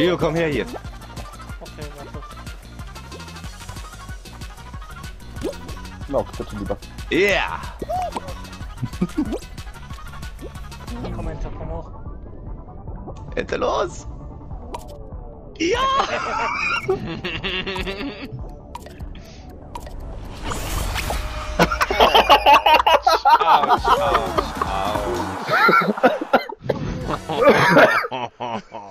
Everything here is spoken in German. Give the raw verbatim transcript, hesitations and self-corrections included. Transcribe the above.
Gio, komm her hier. Okay, warte. Lauf, bitte lieber. Yeah! Komm, Ente, komm hoch. Ente los! Ja! Autsch, autsch, autsch.